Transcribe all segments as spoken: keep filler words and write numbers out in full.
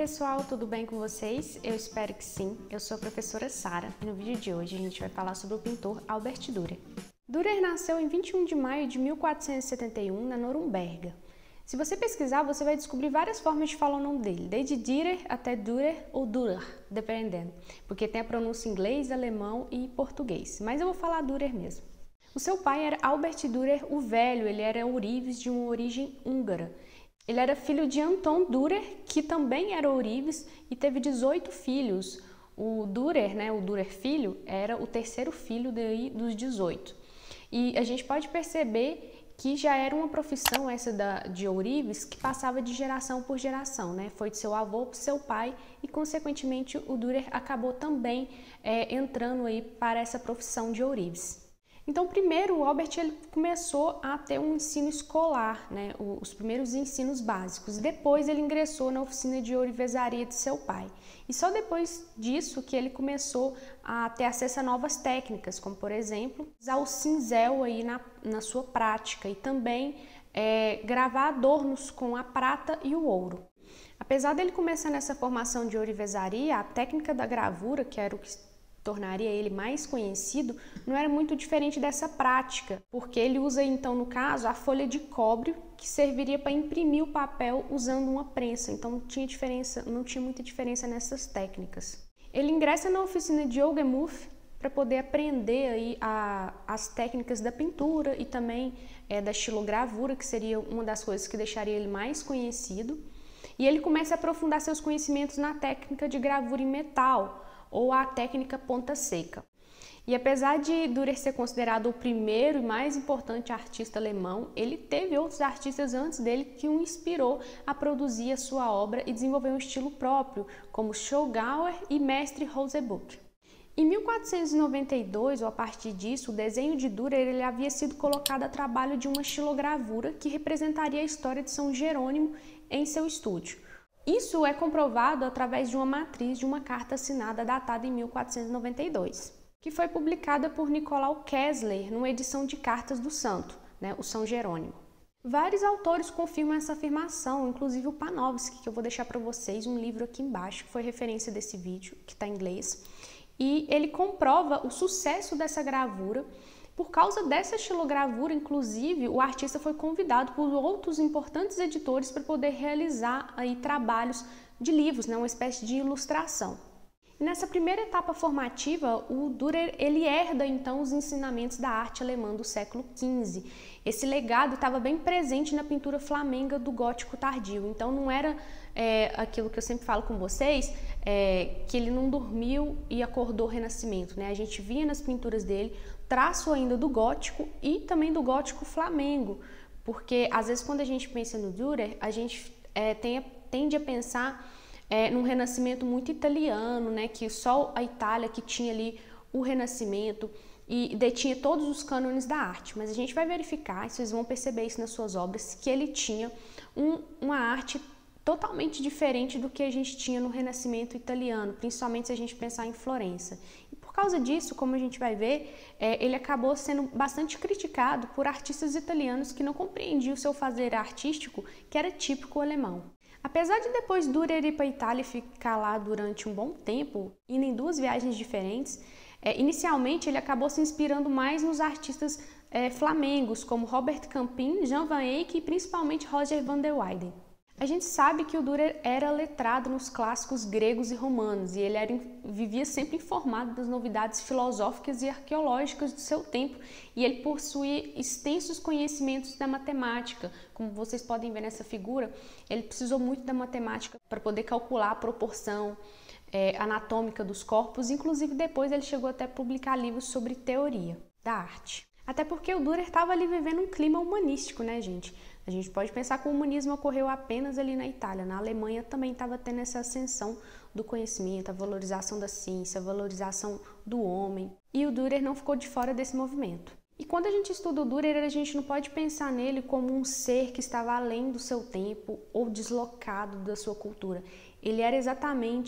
pessoal, tudo bem com vocês? Eu espero que sim. Eu sou a professora Sara e no vídeo de hoje a gente vai falar sobre o pintor Albert Dürer. Dürer nasceu em vinte e um de maio de mil quatrocentos e setenta e um na Norumbega. Se você pesquisar, você vai descobrir várias formas de falar o nome dele, desde Dürer até Dürer ou Dürer, dependendo, porque tem a pronúncia em inglês, alemão e português, mas eu vou falar Dürer mesmo. O seu pai era Albert Dürer o Velho, ele era ourives de uma origem húngara. Ele era filho de Anton Dürer, que também era ourives e teve dezoito filhos. O Dürer, né, o Dürer filho, era o terceiro filho daí dos dezoito. E a gente pode perceber que já era uma profissão essa da, de ourives que passava de geração por geração, né? Foi de seu avô para seu pai e, consequentemente, o Dürer acabou também é, entrando aí para essa profissão de ourives. Então, primeiro, o Albert ele começou a ter um ensino escolar, né, os primeiros ensinos básicos. Depois, ele ingressou na oficina de ourivesaria de seu pai. E só depois disso que ele começou a ter acesso a novas técnicas, como, por exemplo, usar o cinzel aí na, na sua prática e também é, gravar adornos com a prata e o ouro. Apesar dele começar nessa formação de ourivesaria, a técnica da gravura, que era o que tornaria ele mais conhecido, não era muito diferente dessa prática, porque ele usa então, no caso, a folha de cobre que serviria para imprimir o papel usando uma prensa, então não tinha diferença, não tinha muita diferença nessas técnicas. Ele ingressa na oficina de Olgemuth para poder aprender aí a, as técnicas da pintura e também é, da estilogravura, que seria uma das coisas que deixaria ele mais conhecido, e ele começa a aprofundar seus conhecimentos na técnica de gravura em metal, ou a técnica ponta seca. E apesar de Dürer ser considerado o primeiro e mais importante artista alemão, ele teve outros artistas antes dele que o inspirou a produzir a sua obra e desenvolver um estilo próprio, como Schongauer e Mestre Rosebuck. Em mil quatrocentos e noventa e dois, ou a partir disso, o desenho de Dürer ele havia sido colocado a trabalho de uma estilogravura que representaria a história de São Jerônimo em seu estúdio. Isso é comprovado através de uma matriz de uma carta assinada datada em mil quatrocentos e noventa e dois, que foi publicada por Nicolau Kessler numa edição de Cartas do Santo, né, o São Jerônimo. Vários autores confirmam essa afirmação, inclusive o Panofsky, que eu vou deixar para vocês um livro aqui embaixo, que foi referência desse vídeo, que está em inglês, e ele comprova o sucesso dessa gravura. Por causa dessa estilogravura, inclusive, o artista foi convidado por outros importantes editores para poder realizar aí trabalhos de livros, né, uma espécie de ilustração. E nessa primeira etapa formativa, o Dürer ele herda então os ensinamentos da arte alemã do século quinze. Esse legado estava bem presente na pintura flamenga do gótico tardio, então não era é, aquilo que eu sempre falo com vocês, é, que ele não dormiu e acordou o Renascimento, né? A gente via nas pinturas dele traço ainda do gótico e também do gótico flamengo, porque às vezes quando a gente pensa no Dürer, a gente é, tem, tende a pensar é, num renascimento muito italiano, né, que só a Itália que tinha ali o Renascimento e detinha todos os cânones da arte, mas a gente vai verificar, vocês vão perceber isso nas suas obras, que ele tinha um, uma arte totalmente diferente do que a gente tinha no Renascimento italiano, principalmente se a gente pensar em Florença. E por causa disso, como a gente vai ver, é, ele acabou sendo bastante criticado por artistas italianos que não compreendiam o seu fazer artístico, que era típico alemão. Apesar de depois Dürer ir para a Itália e ficar lá durante um bom tempo, indo em duas viagens diferentes, é, inicialmente ele acabou se inspirando mais nos artistas é, flamengos, como Robert Campin, Jan van Eyck e principalmente Roger van der Weyden. A gente sabe que o Dürer era letrado nos clássicos gregos e romanos e ele era, vivia sempre informado das novidades filosóficas e arqueológicas do seu tempo e ele possuía extensos conhecimentos da matemática. Como vocês podem ver nessa figura, ele precisou muito da matemática para poder calcular a proporção é, anatômica dos corpos, inclusive depois ele chegou até a publicar livros sobre teoria da arte. Até porque o Dürer estava ali vivendo um clima humanístico, né, gente? A gente pode pensar que o humanismo ocorreu apenas ali na Itália. Na Alemanha também estava tendo essa ascensão do conhecimento, a valorização da ciência, a valorização do homem. E o Dürer não ficou de fora desse movimento. E quando a gente estuda o Dürer, a gente não pode pensar nele como um ser que estava além do seu tempo ou deslocado da sua cultura. Ele era exatamente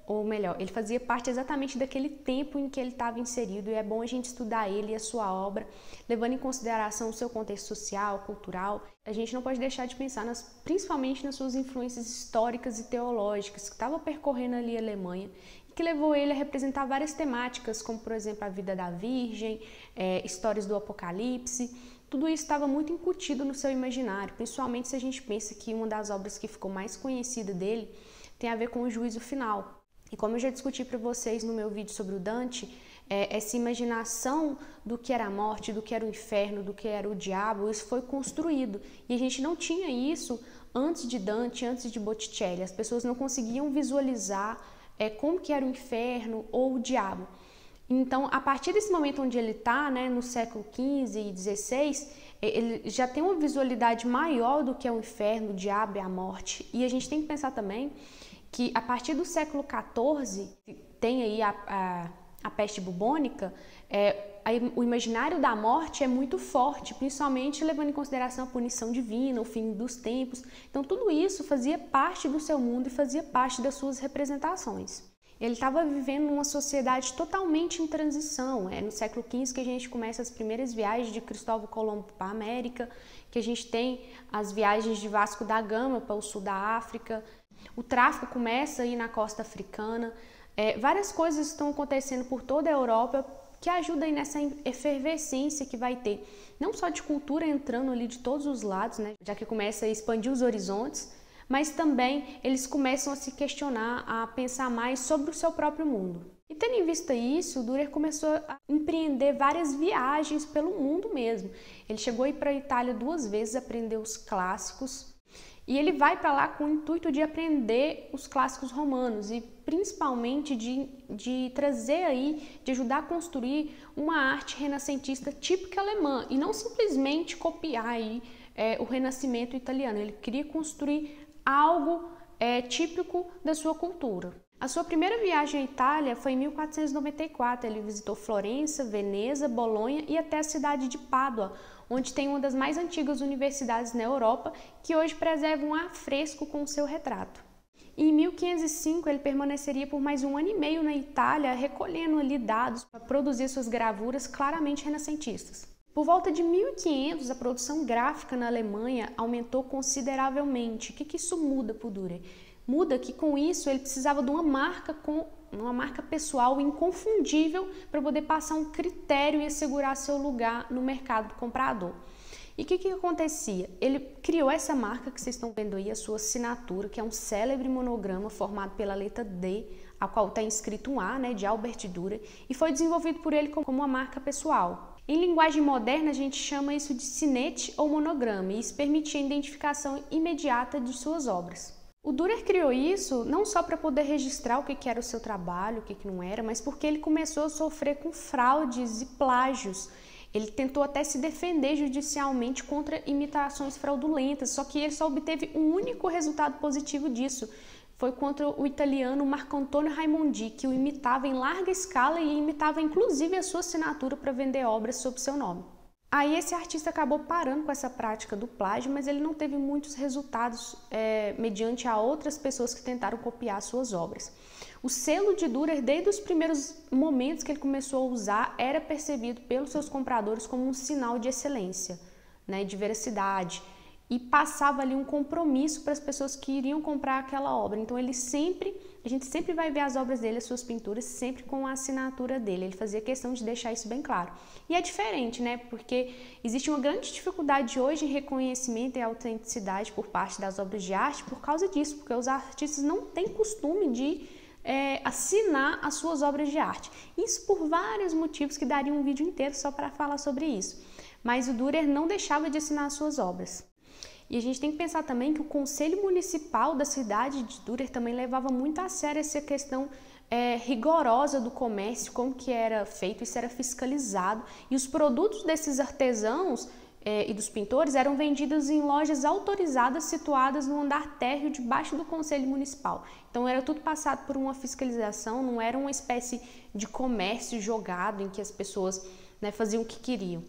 ou melhor, ele fazia parte exatamente daquele tempo em que ele estava inserido, e é bom a gente estudar ele e a sua obra, levando em consideração o seu contexto social, cultural. A gente não pode deixar de pensar, nas, principalmente nas suas influências históricas e teológicas, que estavam percorrendo ali a Alemanha, e que levou ele a representar várias temáticas, como, por exemplo, a vida da Virgem, é, histórias do Apocalipse. Tudo isso estava muito incutido no seu imaginário, principalmente se a gente pensa que uma das obras que ficou mais conhecida dele tem a ver com o juízo final. E como eu já discuti para vocês no meu vídeo sobre o Dante, é, essa imaginação do que era a morte, do que era o inferno, do que era o diabo, isso foi construído. E a gente não tinha isso antes de Dante, antes de Botticelli. As pessoas não conseguiam visualizar é, como que era o inferno ou o diabo. Então, a partir desse momento onde ele está, né, no século quinze e dezesseis, ele já tem uma visualidade maior do que é o inferno, o diabo e a morte. E a gente tem que pensar também que a partir do século quatorze, tem aí a, a, a peste bubônica, é, a, o imaginário da morte é muito forte, principalmente levando em consideração a punição divina, o fim dos tempos. Então tudo isso fazia parte do seu mundo e fazia parte das suas representações. Ele estava vivendo numa sociedade totalmente em transição. É no século quinze que a gente começa as primeiras viagens de Cristóvão Colombo para a América, que a gente tem as viagens de Vasco da Gama para o sul da África. O tráfico começa aí na costa africana, é, várias coisas estão acontecendo por toda a Europa que ajudam aí nessa efervescência que vai ter, não só de cultura entrando ali de todos os lados, né, já que começa a expandir os horizontes, mas também eles começam a se questionar, a pensar mais sobre o seu próprio mundo. E tendo em vista isso, o Dürer começou a empreender várias viagens pelo mundo mesmo. Ele chegou a ir para a Itália duas vezes, aprender os clássicos. E ele vai para lá com o intuito de aprender os clássicos romanos e principalmente de, de trazer aí, de ajudar a construir uma arte renascentista típica alemã e não simplesmente copiar aí, é, o Renascimento italiano. Ele queria construir algo é, típico da sua cultura. A sua primeira viagem à Itália foi em mil quatrocentos e noventa e quatro. Ele visitou Florença, Veneza, Bolonha e até a cidade de Pádua, onde tem uma das mais antigas universidades na Europa, que hoje preserva um afresco com o seu retrato. E em mil quinhentos e cinco ele permaneceria por mais um ano e meio na Itália, recolhendo ali dados para produzir suas gravuras claramente renascentistas. Por volta de mil e quinhentos, a produção gráfica na Alemanha aumentou consideravelmente. O que, que isso muda para o Dürer? Muda que com isso ele precisava de uma marca, com, uma marca pessoal inconfundível para poder passar um critério e assegurar seu lugar no mercado do comprador. E o que, que acontecia? Ele criou essa marca que vocês estão vendo aí, a sua assinatura, que é um célebre monograma formado pela letra D, a qual está escrito um A, né, de Albert Dürer, e foi desenvolvido por ele como uma marca pessoal. Em linguagem moderna, a gente chama isso de sinete ou monograma, e isso permitia a identificação imediata de suas obras. O Dürer criou isso não só para poder registrar o que era o seu trabalho, o que não era, mas porque ele começou a sofrer com fraudes e plágios. Ele tentou até se defender judicialmente contra imitações fraudulentas, só que ele só obteve um único resultado positivo disso. Foi contra o italiano Marco Antonio Raimondi, que o imitava em larga escala e imitava inclusive a sua assinatura para vender obras sob seu nome. Aí esse artista acabou parando com essa prática do plágio, mas ele não teve muitos resultados é, mediante a outras pessoas que tentaram copiar suas obras. O selo de Dürer, desde os primeiros momentos que ele começou a usar, era percebido pelos seus compradores como um sinal de excelência, né, de veracidade, e passava ali um compromisso para as pessoas que iriam comprar aquela obra. Então ele sempre, a gente sempre vai ver as obras dele, as suas pinturas, sempre com a assinatura dele. Ele fazia questão de deixar isso bem claro. E é diferente, né? Porque existe uma grande dificuldade hoje em reconhecimento e autenticidade por parte das obras de arte por causa disso, porque os artistas não têm costume de é, assinar as suas obras de arte. Isso por vários motivos que daria um vídeo inteiro só para falar sobre isso. Mas o Dürer não deixava de assinar as suas obras. E a gente tem que pensar também que o Conselho Municipal da cidade de Dürer também levava muito a sério essa questão é, rigorosa do comércio, como que era feito, isso era fiscalizado. E os produtos desses artesãos é, e dos pintores eram vendidos em lojas autorizadas situadas no andar térreo debaixo do Conselho Municipal. Então era tudo passado por uma fiscalização, não era uma espécie de comércio jogado em que as pessoas, né, faziam o que queriam.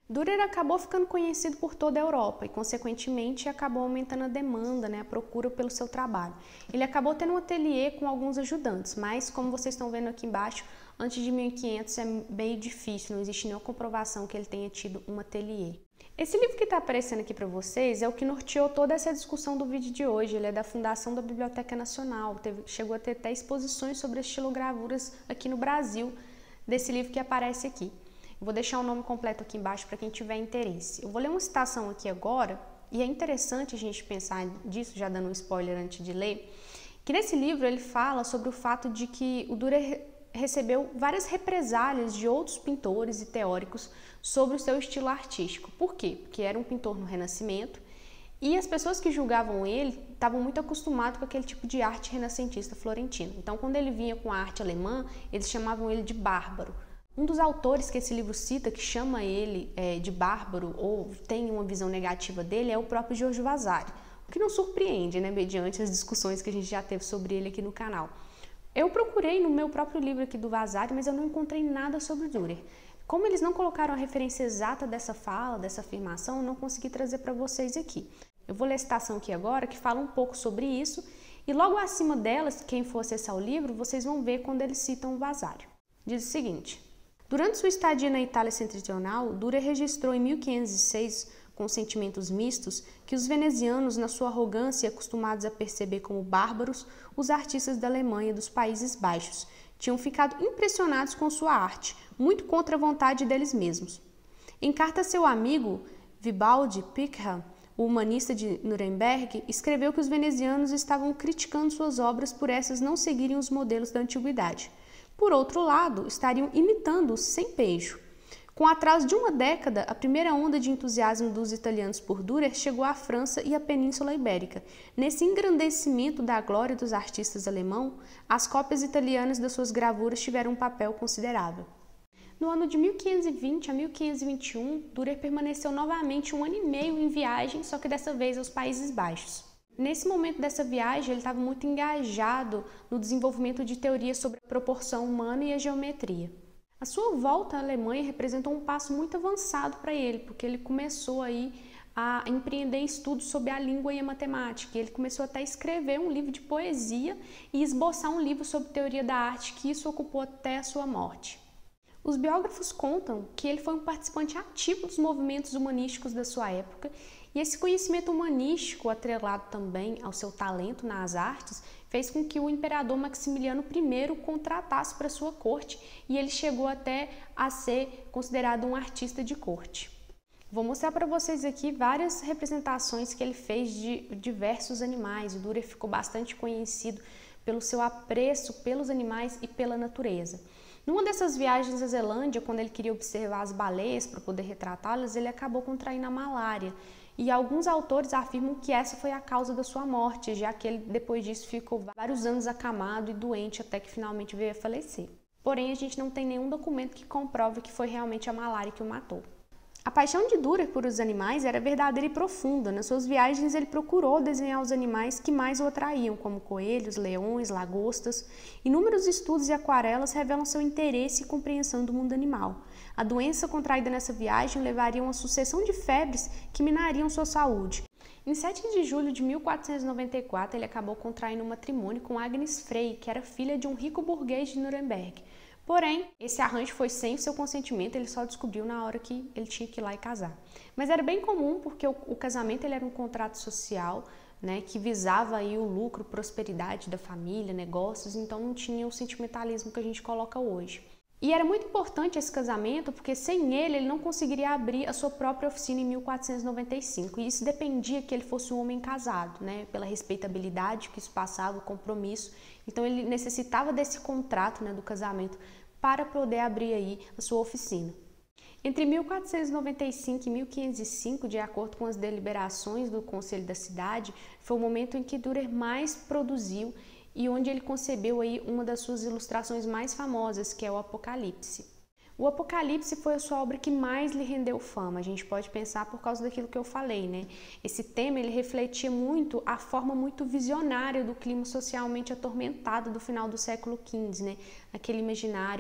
Dürer acabou ficando conhecido por toda a Europa e, consequentemente, acabou aumentando a demanda, né, a procura pelo seu trabalho. Ele acabou tendo um ateliê com alguns ajudantes, mas, como vocês estão vendo aqui embaixo, antes de mil e quinhentos é bem difícil, não existe nenhuma comprovação que ele tenha tido um ateliê. Esse livro que está aparecendo aqui para vocês é o que norteou toda essa discussão do vídeo de hoje. Ele é da Fundação da Biblioteca Nacional, Teve, chegou a ter até exposições sobre estilogravuras aqui no Brasil, desse livro que aparece aqui. Vou deixar o nome completo aqui embaixo para quem tiver interesse. Eu vou ler uma citação aqui agora, e é interessante a gente pensar disso, já dando um spoiler antes de ler, que nesse livro ele fala sobre o fato de que o Dürer recebeu várias represálias de outros pintores e teóricos sobre o seu estilo artístico. Por quê? Porque era um pintor no Renascimento e as pessoas que julgavam ele estavam muito acostumadas com aquele tipo de arte renascentista florentina. Então, quando ele vinha com a arte alemã, eles chamavam ele de bárbaro. Um dos autores que esse livro cita, que chama ele é, de bárbaro ou tem uma visão negativa dele, é o próprio Giorgio Vasari, o que não surpreende, né, mediante as discussões que a gente já teve sobre ele aqui no canal. Eu procurei no meu próprio livro aqui do Vasari, mas eu não encontrei nada sobre o Dürer. Como eles não colocaram a referência exata dessa fala, dessa afirmação, eu não consegui trazer para vocês aqui. Eu vou ler a citação aqui agora, que fala um pouco sobre isso, e logo acima delas, quem for acessar o livro, vocês vão ver quando eles citam o Vasari. Diz o seguinte: durante sua estadia na Itália Setentrional, Dürer registrou em mil quinhentos e seis, com sentimentos mistos, que os venezianos, na sua arrogância e acostumados a perceber como bárbaros, os artistas da Alemanha e dos Países Baixos, tinham ficado impressionados com sua arte, muito contra a vontade deles mesmos. Em carta a seu amigo, Vivaldi Pickham, o humanista de Nuremberg, escreveu que os venezianos estavam criticando suas obras por essas não seguirem os modelos da antiguidade. Por outro lado, estariam imitando-os sem pejo. Com atraso de uma década, a primeira onda de entusiasmo dos italianos por Dürer chegou à França e à Península Ibérica. Nesse engrandecimento da glória dos artistas alemãos, as cópias italianas das suas gravuras tiveram um papel considerável. No ano de mil quinhentos e vinte a mil quinhentos e vinte e um, Dürer permaneceu novamente um ano e meio em viagem, só que dessa vez aos Países Baixos. Nesse momento dessa viagem, ele estava muito engajado no desenvolvimento de teorias sobre a proporção humana e a geometria. A sua volta à Alemanha representou um passo muito avançado para ele, porque ele começou aí a empreender estudos sobre a língua e a matemática. E ele começou até a escrever um livro de poesia e esboçar um livro sobre teoria da arte, que isso ocupou até a sua morte. Os biógrafos contam que ele foi um participante ativo dos movimentos humanísticos da sua época, e esse conhecimento humanístico, atrelado também ao seu talento nas artes, fez com que o imperador Maximiliano I o contratasse para sua corte, e ele chegou até a ser considerado um artista de corte. Vou mostrar para vocês aqui várias representações que ele fez de diversos animais. O Dürer ficou bastante conhecido pelo seu apreço pelos animais e pela natureza. Numa dessas viagens à Zelândia, quando ele queria observar as baleias para poder retratá-las, ele acabou contraindo a malária. E alguns autores afirmam que essa foi a causa da sua morte, já que ele depois disso ficou vários anos acamado e doente até que finalmente veio a falecer. Porém, a gente não tem nenhum documento que comprove que foi realmente a malária que o matou. A paixão de Dürer por os animais era verdadeira e profunda. Nas suas viagens, ele procurou desenhar os animais que mais o atraíam, como coelhos, leões, lagostas. Inúmeros estudos e aquarelas revelam seu interesse e compreensão do mundo animal. A doença contraída nessa viagem levaria a uma sucessão de febres que minariam sua saúde. Em sete de julho de mil quatrocentos e noventa e quatro, ele acabou contraindo um matrimônio com Agnes Frey, que era filha de um rico burguês de Nuremberg. Porém, esse arranjo foi sem o seu consentimento, ele só descobriu na hora que ele tinha que ir lá e casar. Mas era bem comum, porque o, o casamento ele era um contrato social, né, que visava aí o lucro, prosperidade da família, negócios, então não tinha o sentimentalismo que a gente coloca hoje. E era muito importante esse casamento, porque sem ele, ele não conseguiria abrir a sua própria oficina em mil quatrocentos e noventa e cinco. E isso dependia que ele fosse um homem casado, né? Pela respeitabilidade que isso passava, o compromisso. Então ele necessitava desse contrato, né, do casamento para poder abrir aí a sua oficina. Entre mil quatrocentos e noventa e cinco e mil quinhentos e cinco, de acordo com as deliberações do Conselho da Cidade, foi o momento em que Dürer mais produziu e onde ele concebeu aí uma das suas ilustrações mais famosas, que é o Apocalipse. O Apocalipse foi a sua obra que mais lhe rendeu fama. A gente pode pensar por causa daquilo que eu falei, né? Esse tema ele refletia muito a forma muito visionária do clima socialmente atormentado do final do século quinze, né? Aquele imaginário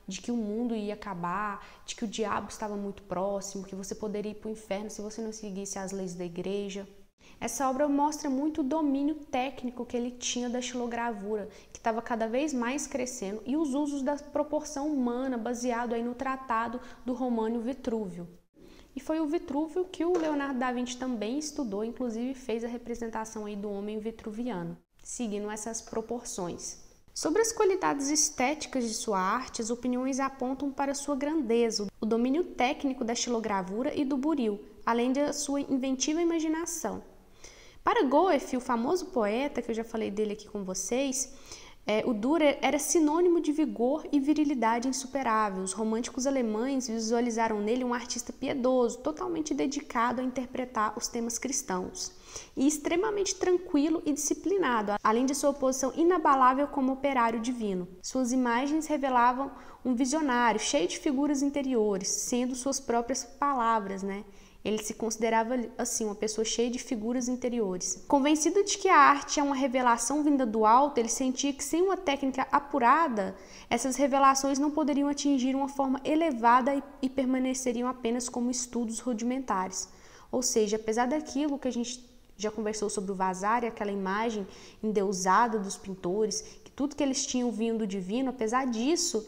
de que o mundo ia acabar, de que o diabo estava muito próximo, que você poderia ir para o inferno se você não seguisse as leis da igreja. Essa obra mostra muito o domínio técnico que ele tinha da xilogravura, que estava cada vez mais crescendo, e os usos da proporção humana, baseado aí no tratado do Romano Vitrúvio. E foi o Vitrúvio que o Leonardo da Vinci também estudou, inclusive fez a representação aí do homem vitruviano, seguindo essas proporções. Sobre as qualidades estéticas de sua arte, as opiniões apontam para sua grandeza, o domínio técnico da xilogravura e do buril, além da sua inventiva imaginação. Para Goethe, o famoso poeta, que eu já falei dele aqui com vocês, é, o Dürer era sinônimo de vigor e virilidade insuperável. Os românticos alemães visualizaram nele um artista piedoso, totalmente dedicado a interpretar os temas cristãos, e extremamente tranquilo e disciplinado, além de sua posição inabalável como operário divino. Suas imagens revelavam um visionário, cheio de figuras interiores, sendo suas próprias palavras, né? Ele se considerava, assim, uma pessoa cheia de figuras interiores. Convencido de que a arte é uma revelação vinda do alto, ele sentia que sem uma técnica apurada, essas revelações não poderiam atingir uma forma elevada e, e permaneceriam apenas como estudos rudimentares. Ou seja, apesar daquilo que a gente já conversou sobre o Vasari, aquela imagem endeusada dos pintores, que tudo que eles tinham vindo do divino, apesar disso,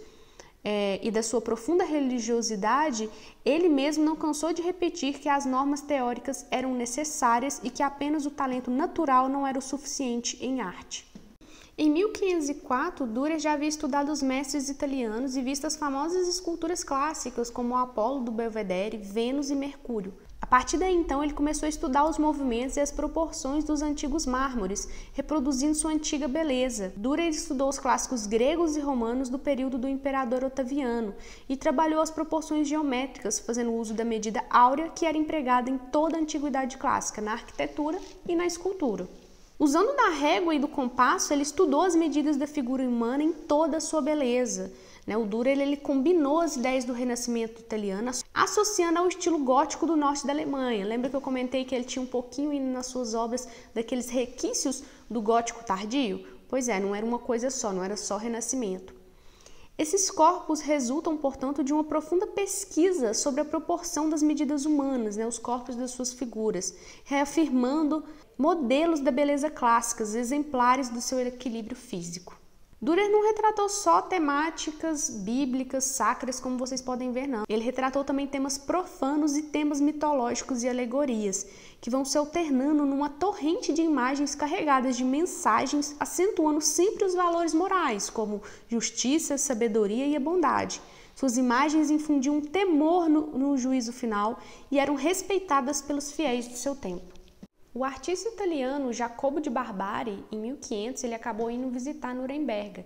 É, e da sua profunda religiosidade, ele mesmo não cansou de repetir que as normas teóricas eram necessárias e que apenas o talento natural não era o suficiente em arte. Em mil quinhentos e quatro, Dürer já havia estudado os mestres italianos e visto as famosas esculturas clássicas como o Apolo do Belvedere, Vênus e Mercúrio. A partir daí, então, ele começou a estudar os movimentos e as proporções dos antigos mármores, reproduzindo sua antiga beleza. Dürer estudou os clássicos gregos e romanos do período do imperador Otaviano e trabalhou as proporções geométricas, fazendo uso da medida áurea que era empregada em toda a antiguidade clássica, na arquitetura e na escultura. Usando da régua e do compasso, ele estudou as medidas da figura humana em toda a sua beleza. O Dürer ele combinou as ideias do Renascimento italiano, associando ao estilo gótico do norte da Alemanha. Lembra que eu comentei que ele tinha um pouquinho nas suas obras daqueles requisitos do gótico tardio? Pois é, não era uma coisa só, não era só Renascimento. Esses corpos resultam, portanto, de uma profunda pesquisa sobre a proporção das medidas humanas, né, os corpos das suas figuras, reafirmando modelos da beleza clássicas, exemplares do seu equilíbrio físico. Dürer não retratou só temáticas bíblicas, sacras, como vocês podem ver, não. Ele retratou também temas profanos e temas mitológicos e alegorias, que vão se alternando numa torrente de imagens carregadas de mensagens, acentuando sempre os valores morais, como justiça, sabedoria e a bondade. Suas imagens infundiam um temor no, no juízo final e eram respeitadas pelos fiéis de seu tempo. O artista italiano Jacopo de Barbari, em mil e quinhentos, ele acabou indo visitar Nuremberg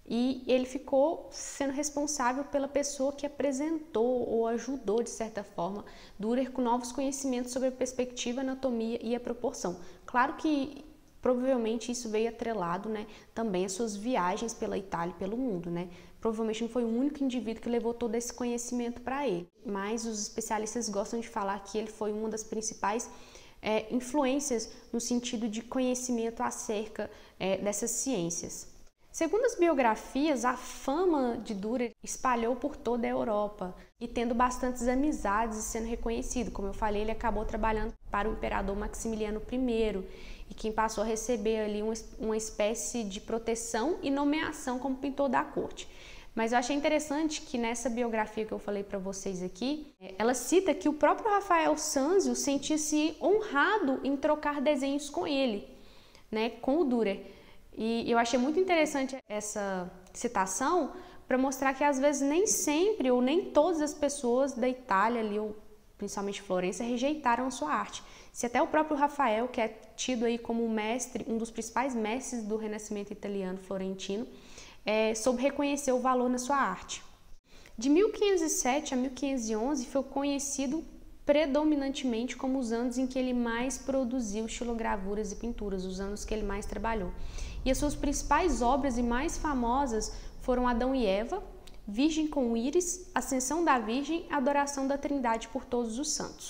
e ele ficou sendo responsável pela pessoa que apresentou ou ajudou, de certa forma, Dürer com novos conhecimentos sobre a perspectiva, anatomia e a proporção. Claro que provavelmente isso veio atrelado, né, também às suas viagens pela Itália e pelo mundo, né? Provavelmente não foi o único indivíduo que levou todo esse conhecimento para ele, mas os especialistas gostam de falar que ele foi uma das principais É, influências no sentido de conhecimento acerca é, dessas ciências. Segundo as biografias, a fama de Dürer espalhou por toda a Europa e tendo bastantes amizades e sendo reconhecido. Como eu falei, ele acabou trabalhando para o imperador Maximiliano I e quem passou a receber ali uma, uma espécie de proteção e nomeação como pintor da corte. Mas eu achei interessante que nessa biografia que eu falei para vocês aqui, ela cita que o próprio Rafael Sanzio sentia-se honrado em trocar desenhos com ele, né, com o Dürer. E eu achei muito interessante essa citação para mostrar que às vezes nem sempre ou nem todas as pessoas da Itália, ali, ou principalmente Florença, rejeitaram a sua arte. Se até o próprio Rafael, que é tido aí como mestre, um dos principais mestres do Renascimento italiano florentino, É, soube reconhecer o valor na sua arte. De mil quinhentos e sete a mil quinhentos e onze foi conhecido predominantemente como os anos em que ele mais produziu estilogravuras e pinturas, os anos que ele mais trabalhou. E as suas principais obras e mais famosas foram Adão e Eva, Virgem com Íris, Ascensão da Virgem, Adoração da Trindade por Todos os Santos.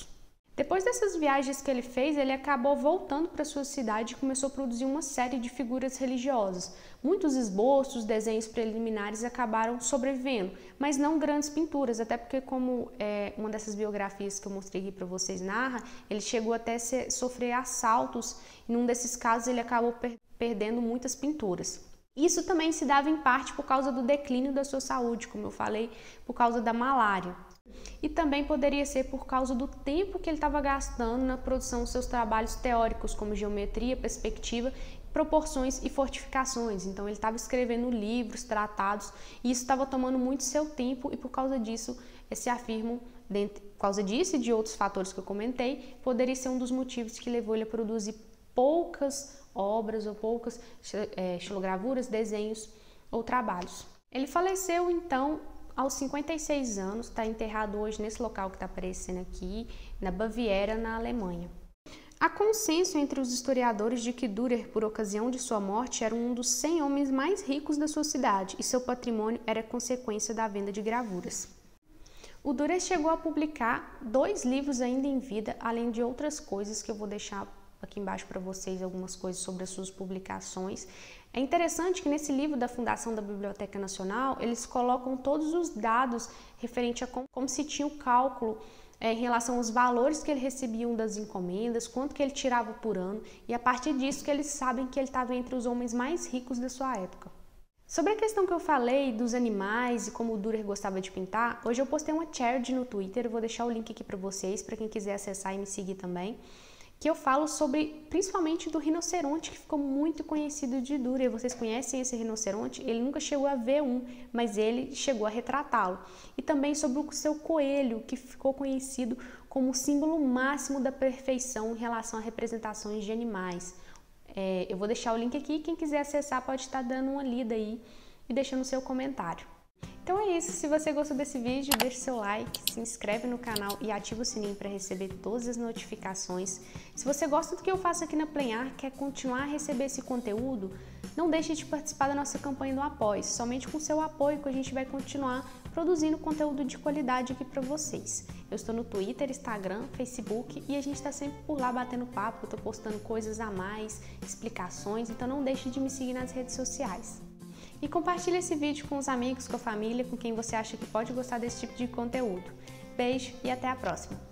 Depois dessas viagens que ele fez, ele acabou voltando para sua cidade e começou a produzir uma série de figuras religiosas. Muitos esboços, desenhos preliminares acabaram sobrevivendo, mas não grandes pinturas, até porque, como é, uma dessas biografias que eu mostrei aqui para vocês narra, ele chegou até a sofrer assaltos e num desses casos ele acabou per perdendo muitas pinturas. Isso também se dava em parte por causa do declínio da sua saúde, como eu falei, por causa da malária. E também poderia ser por causa do tempo que ele estava gastando na produção dos seus trabalhos teóricos, como geometria, perspectiva, proporções e fortificações. Então ele estava escrevendo livros, tratados, e isso estava tomando muito seu tempo, e por causa disso, se afirmam, por causa disso e de outros fatores que eu comentei, poderia ser um dos motivos que levou ele a produzir poucas obras ou poucas é, xilogravuras, desenhos ou trabalhos. Ele faleceu então aos cinquenta e seis anos, está enterrado hoje nesse local que está aparecendo aqui, na Baviera, na Alemanha. Há consenso entre os historiadores de que Dürer, por ocasião de sua morte, era um dos cem homens mais ricos da sua cidade e seu patrimônio era consequência da venda de gravuras. O Dürer chegou a publicar dois livros ainda em vida, além de outras coisas que eu vou deixar aqui embaixo para vocês, algumas coisas sobre as suas publicações. É interessante que nesse livro da Fundação da Biblioteca Nacional, eles colocam todos os dados referente a como, como se tinha o cálculo é, em relação aos valores que ele recebia das encomendas, quanto que ele tirava por ano, e a partir disso que eles sabem que ele estava entre os homens mais ricos da sua época. Sobre a questão que eu falei dos animais e como o Dürer gostava de pintar, hoje eu postei uma thread no Twitter, eu vou deixar o link aqui para vocês, para quem quiser acessar e me seguir também, que eu falo sobre, principalmente do rinoceronte, que ficou muito conhecido de Dürer. Vocês conhecem esse rinoceronte? Ele nunca chegou a ver um, mas ele chegou a retratá-lo. E também sobre o seu coelho, que ficou conhecido como o símbolo máximo da perfeição em relação a representações de animais. É, eu vou deixar o link aqui, quem quiser acessar pode estar dando uma lida aí e deixando o seu comentário. Então é isso, se você gostou desse vídeo, deixe seu like, se inscreve no canal e ativa o sininho para receber todas as notificações. Se você gosta do que eu faço aqui na Plenhar, quer continuar a receber esse conteúdo, não deixe de participar da nossa campanha do Apoie. Somente com seu apoio que a gente vai continuar produzindo conteúdo de qualidade aqui para vocês. Eu estou no Twitter, Instagram, Facebook e a gente está sempre por lá batendo papo, eu estou postando coisas a mais, explicações, então não deixe de me seguir nas redes sociais. E compartilhe esse vídeo com os amigos, com a família, com quem você acha que pode gostar desse tipo de conteúdo. Beijo e até a próxima!